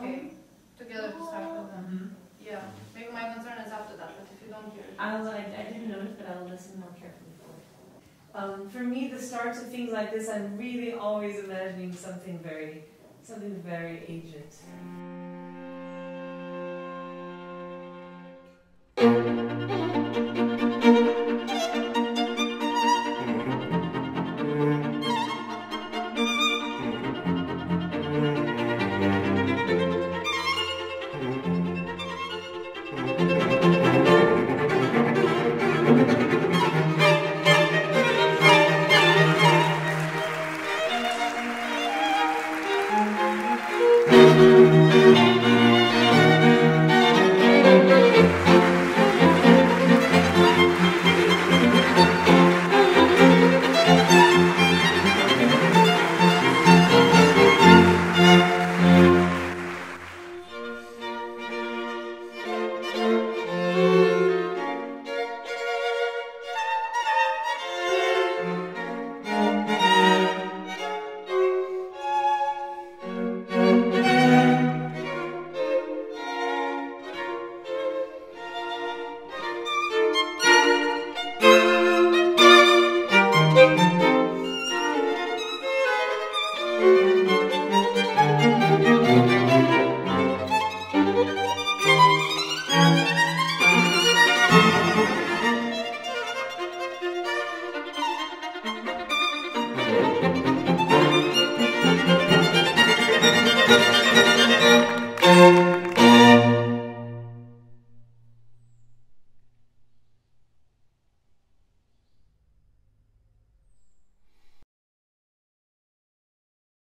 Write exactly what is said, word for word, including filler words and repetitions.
okay. Together to start with them. Mm-hmm. Yeah. Maybe my concern is after that, but if you don't hear it. I'll, I, I didn't notice, but I'll listen more carefully for it. Um, for me, the starts of things like this, I'm really always imagining something very, something very aged.